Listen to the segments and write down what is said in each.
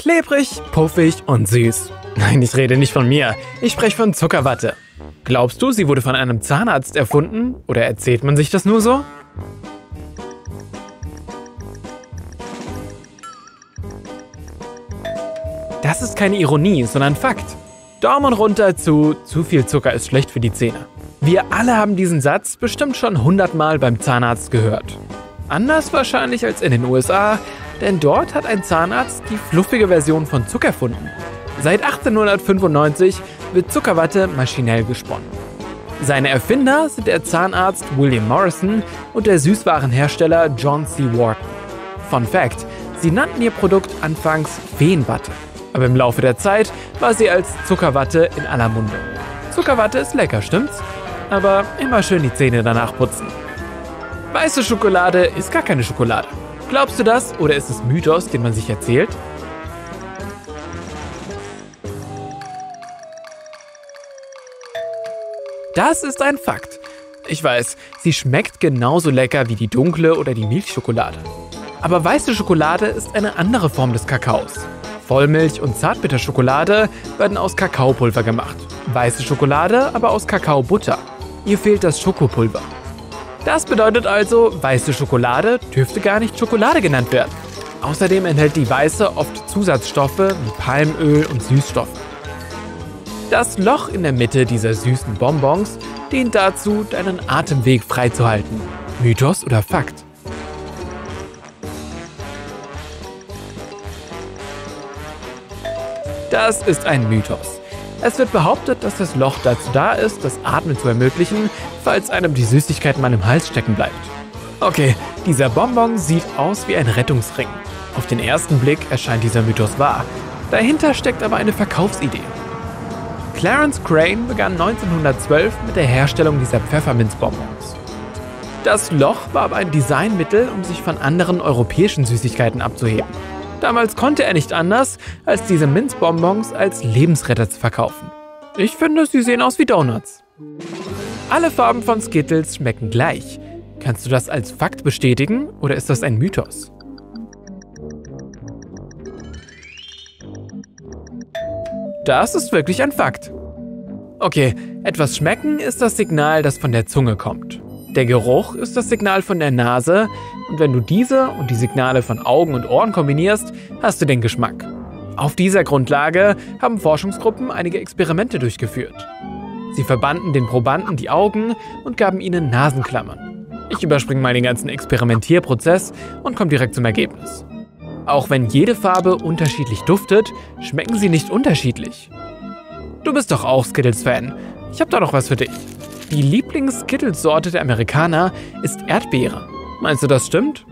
Klebrig, puffig und süß. Nein, ich rede nicht von mir. Ich spreche von Zuckerwatte. Glaubst du, sie wurde von einem Zahnarzt erfunden? Oder erzählt man sich das nur so? Das ist keine Ironie, sondern Fakt. Daumen runter zu viel Zucker ist schlecht für die Zähne. Wir alle haben diesen Satz bestimmt schon 100-mal beim Zahnarzt gehört. Anders wahrscheinlich als in den USA, denn dort hat ein Zahnarzt die fluffige Version von Zucker erfunden. Seit 1895 wird Zuckerwatte maschinell gesponnen. Seine Erfinder sind der Zahnarzt William Morrison und der Süßwarenhersteller John C. Wharton. Fun Fact: Sie nannten ihr Produkt anfangs Feenwatte. Aber im Laufe der Zeit war sie als Zuckerwatte in aller Munde. Zuckerwatte ist lecker, stimmt's? Aber immer schön die Zähne danach putzen. Weiße Schokolade ist gar keine Schokolade. Glaubst du das oder ist es Mythos, den man sich erzählt? Das ist ein Fakt. Ich weiß, sie schmeckt genauso lecker wie die dunkle oder die Milchschokolade. Aber weiße Schokolade ist eine andere Form des Kakaos. Vollmilch- und Zartbitterschokolade werden aus Kakaopulver gemacht. Weiße Schokolade aber aus Kakaobutter. Ihr fehlt das Schokopulver. Das bedeutet also, weiße Schokolade dürfte gar nicht Schokolade genannt werden. Außerdem enthält die weiße oft Zusatzstoffe wie Palmöl und Süßstoffe. Das Loch in der Mitte dieser süßen Bonbons dient dazu, deinen Atemweg freizuhalten. Mythos oder Fakt? Das ist ein Mythos. Es wird behauptet, dass das Loch dazu da ist, das Atmen zu ermöglichen, falls einem die Süßigkeit mal im Hals stecken bleibt. Okay, dieser Bonbon sieht aus wie ein Rettungsring. Auf den ersten Blick erscheint dieser Mythos wahr. Dahinter steckt aber eine Verkaufsidee. Clarence Crane begann 1912 mit der Herstellung dieser Pfefferminzbonbons. Das Loch war aber ein Designmittel, um sich von anderen europäischen Süßigkeiten abzuheben. Damals konnte er nicht anders, als diese Minzbonbons als Lebensretter zu verkaufen. Ich finde, sie sehen aus wie Donuts. Alle Farben von Skittles schmecken gleich. Kannst du das als Fakt bestätigen oder ist das ein Mythos? Das ist wirklich ein Fakt. Okay, etwas schmecken ist das Signal, das von der Zunge kommt. Der Geruch ist das Signal von der Nase und wenn du diese und die Signale von Augen und Ohren kombinierst, hast du den Geschmack. Auf dieser Grundlage haben Forschungsgruppen einige Experimente durchgeführt. Sie verbanden den Probanden die Augen und gaben ihnen Nasenklammern. Ich überspringe mal den ganzen Experimentierprozess und komme direkt zum Ergebnis. Auch wenn jede Farbe unterschiedlich duftet, schmecken sie nicht unterschiedlich. Du bist doch auch Skittles-Fan. Ich habe da doch was für dich. Die Lieblings-Skittles-Sorte der Amerikaner ist Erdbeere. Meinst du, das stimmt?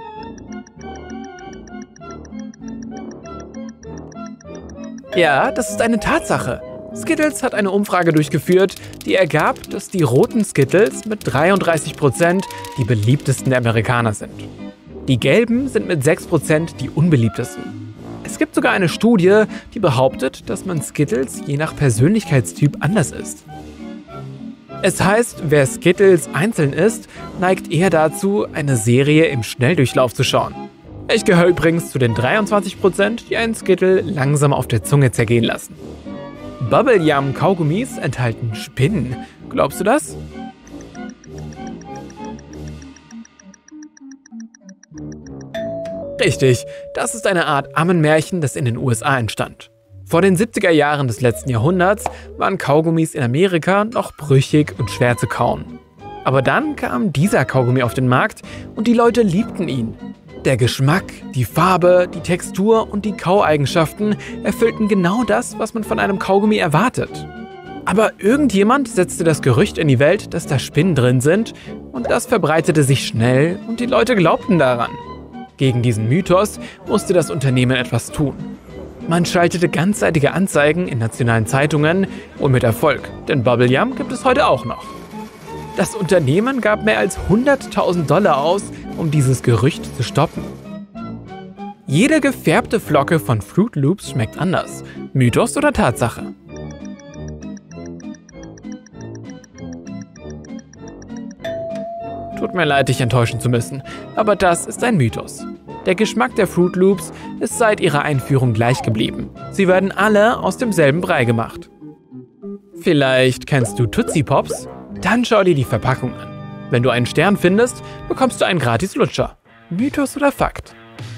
Ja, das ist eine Tatsache. Skittles hat eine Umfrage durchgeführt, die ergab, dass die roten Skittles mit 33% die beliebtesten der Amerikaner sind. Die gelben sind mit 6% die unbeliebtesten. Es gibt sogar eine Studie, die behauptet, dass man Skittles je nach Persönlichkeitstyp anders isst. Es heißt, wer Skittles einzeln isst, neigt eher dazu, eine Serie im Schnelldurchlauf zu schauen. Ich gehöre übrigens zu den 23%, die einen Skittle langsam auf der Zunge zergehen lassen. Bubble-Yum-Kaugummis enthalten Spinnen. Glaubst du das? Richtig, das ist eine Art Ammenmärchen, das in den USA entstand. Vor den 70er Jahren des letzten Jahrhunderts waren Kaugummis in Amerika noch brüchig und schwer zu kauen. Aber dann kam dieser Kaugummi auf den Markt und die Leute liebten ihn. Der Geschmack, die Farbe, die Textur und die Kaueigenschaften erfüllten genau das, was man von einem Kaugummi erwartet. Aber irgendjemand setzte das Gerücht in die Welt, dass da Spinnen drin sind, und das verbreitete sich schnell und die Leute glaubten daran. Gegen diesen Mythos musste das Unternehmen etwas tun. Man schaltete ganzseitige Anzeigen in nationalen Zeitungen und mit Erfolg, denn Bubble Yum gibt es heute auch noch. Das Unternehmen gab mehr als $100.000 aus, um dieses Gerücht zu stoppen. Jede gefärbte Flocke von Fruit Loops schmeckt anders. Mythos oder Tatsache? Tut mir leid, dich enttäuschen zu müssen, aber das ist ein Mythos. Der Geschmack der Fruit Loops ist seit ihrer Einführung gleich geblieben. Sie werden alle aus demselben Brei gemacht. Vielleicht kennst du Tootsie Pops? Dann schau dir die Verpackung an. Wenn du einen Stern findest, bekommst du einen gratis Lutscher. Mythos oder Fakt?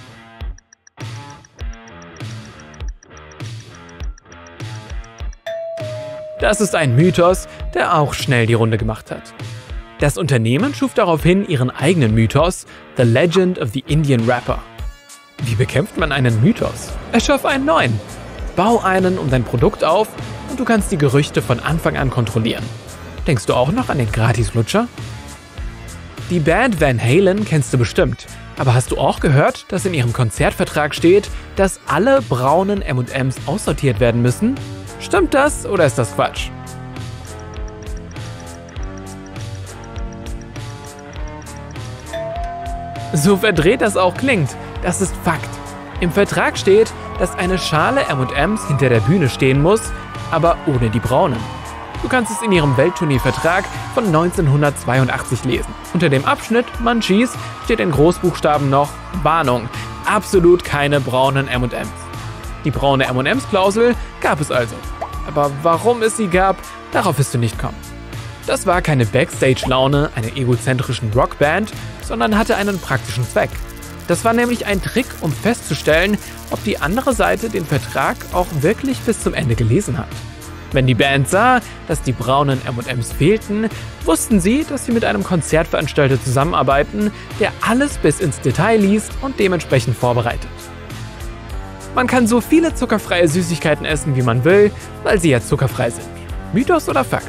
Das ist ein Mythos, der auch schnell die Runde gemacht hat. Das Unternehmen schuf daraufhin ihren eigenen Mythos, The Legend of the Indian Rapper. Wie bekämpft man einen Mythos? Erschaffe einen neuen. Bau einen um dein Produkt auf und du kannst die Gerüchte von Anfang an kontrollieren. Denkst du auch noch an den Gratis-Lutscher? Die Band Van Halen kennst du bestimmt. Aber hast du auch gehört, dass in ihrem Konzertvertrag steht, dass alle braunen M&Ms aussortiert werden müssen? Stimmt das oder ist das Quatsch? So verdreht das auch klingt, das ist Fakt. Im Vertrag steht, dass eine Schale M&Ms hinter der Bühne stehen muss, aber ohne die braunen. Du kannst es in ihrem Welttourneevertrag von 1982 lesen. Unter dem Abschnitt Munchies steht in Großbuchstaben noch Warnung, absolut keine braunen M&Ms. Die braune M&Ms-Klausel gab es also. Aber warum es sie gab, darauf wirst du nicht kommen. Das war keine Backstage-Laune einer egozentrischen Rockband, sondern hatte einen praktischen Zweck. Das war nämlich ein Trick, um festzustellen, ob die andere Seite den Vertrag auch wirklich bis zum Ende gelesen hat. Wenn die Band sah, dass die braunen M&Ms fehlten, wussten sie, dass sie mit einem Konzertveranstalter zusammenarbeiten, der alles bis ins Detail liest und dementsprechend vorbereitet. Man kann so viele zuckerfreie Süßigkeiten essen, wie man will, weil sie ja zuckerfrei sind. Mythos oder Fakt?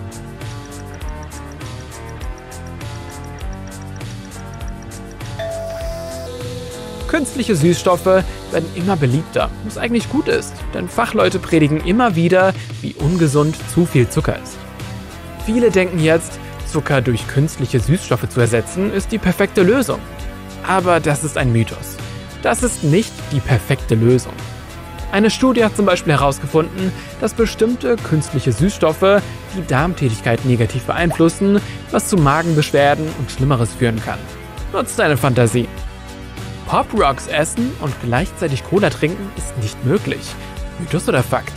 Künstliche Süßstoffe werden immer beliebter, was eigentlich gut ist, denn Fachleute predigen immer wieder, wie ungesund zu viel Zucker ist. Viele denken jetzt, Zucker durch künstliche Süßstoffe zu ersetzen, ist die perfekte Lösung. Aber das ist ein Mythos. Das ist nicht die perfekte Lösung. Eine Studie hat zum Beispiel herausgefunden, dass bestimmte künstliche Süßstoffe die Darmtätigkeit negativ beeinflussen, was zu Magenbeschwerden und Schlimmeres führen kann. Nutz deine Fantasie. Pop Rocks essen und gleichzeitig Cola trinken ist nicht möglich. Mythos oder Fakt?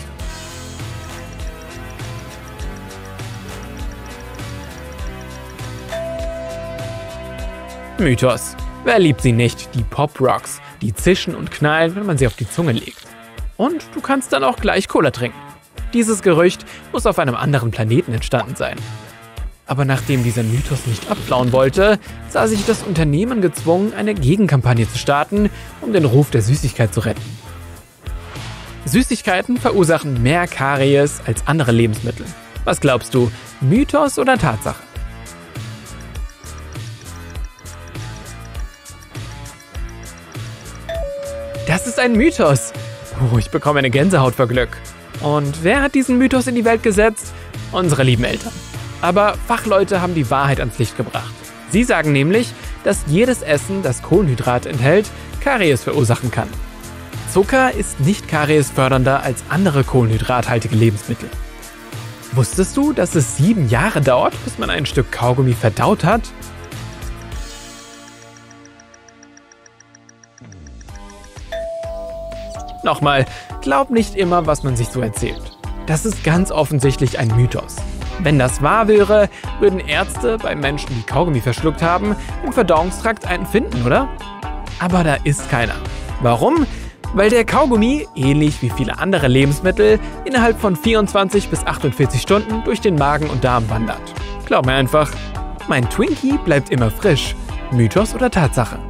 Mythos. Wer liebt sie nicht, die Pop Rocks, die zischen und knallen, wenn man sie auf die Zunge legt. Und du kannst dann auch gleich Cola trinken. Dieses Gerücht muss auf einem anderen Planeten entstanden sein. Aber nachdem dieser Mythos nicht abflauen wollte, sah sich das Unternehmen gezwungen, eine Gegenkampagne zu starten, um den Ruf der Süßigkeit zu retten. Süßigkeiten verursachen mehr Karies als andere Lebensmittel. Was glaubst du, Mythos oder Tatsache? Das ist ein Mythos. Oh, ich bekomme eine Gänsehaut vor Glück. Und wer hat diesen Mythos in die Welt gesetzt? Unsere lieben Eltern. Aber Fachleute haben die Wahrheit ans Licht gebracht. Sie sagen nämlich, dass jedes Essen, das Kohlenhydrat enthält, Karies verursachen kann. Zucker ist nicht kariesfördernder als andere kohlenhydrathaltige Lebensmittel. Wusstest du, dass es 7 Jahre dauert, bis man ein Stück Kaugummi verdaut hat? Nochmal, glaub nicht immer, was man sich so erzählt. Das ist ganz offensichtlich ein Mythos. Wenn das wahr wäre, würden Ärzte bei Menschen, die Kaugummi verschluckt haben, im Verdauungstrakt einen finden, oder? Aber da ist keiner. Warum? Weil der Kaugummi, ähnlich wie viele andere Lebensmittel, innerhalb von 24 bis 48 Stunden durch den Magen und Darm wandert. Glaub mir einfach, mein Twinkie bleibt immer frisch. Mythos oder Tatsache?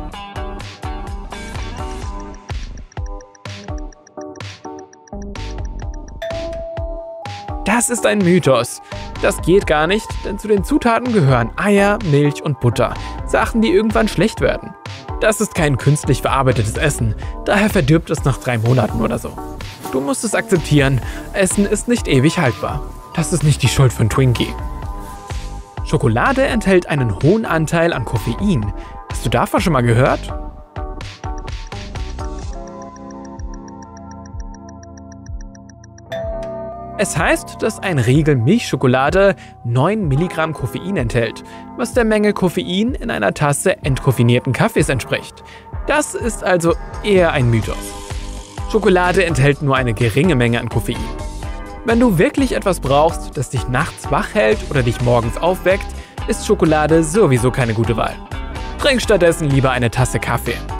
Das ist ein Mythos. Das geht gar nicht, denn zu den Zutaten gehören Eier, Milch und Butter. Sachen, die irgendwann schlecht werden. Das ist kein künstlich verarbeitetes Essen, daher verdirbt es nach 3 Monaten oder so. Du musst es akzeptieren, Essen ist nicht ewig haltbar. Das ist nicht die Schuld von Twinkie. Schokolade enthält einen hohen Anteil an Koffein. Hast du davon schon mal gehört? Es heißt, dass ein Riegel Milchschokolade 9 Milligramm Koffein enthält, was der Menge Koffein in einer Tasse entkoffinierten Kaffees entspricht. Das ist also eher ein Mythos. Schokolade enthält nur eine geringe Menge an Koffein. Wenn du wirklich etwas brauchst, das dich nachts wach hält oder dich morgens aufweckt, ist Schokolade sowieso keine gute Wahl. Trink stattdessen lieber eine Tasse Kaffee.